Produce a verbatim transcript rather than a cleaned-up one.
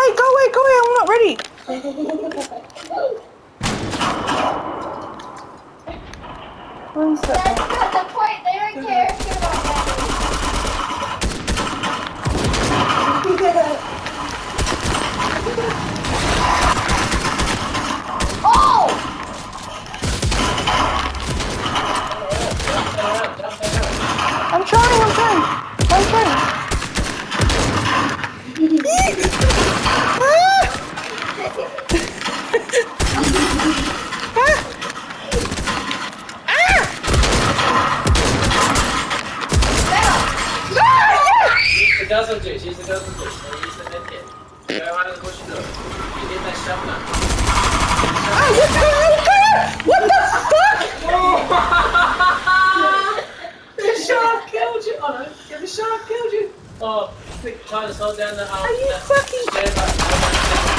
Hey, go away, go away, I'm not ready. One second. That's not the point. They don't care if you're not ready. Oh! I'm trying, I'm trying. I'm trying. Doesn't do. She's the doesn't do. So use the med kit. Go around and push it up. You hit that shove now. Ah, what the hell? What the fuck? The shark killed you. Oh no, yeah, the shark killed you. Oh, quick, try to hold down the arm. Are you fucking? Stand up.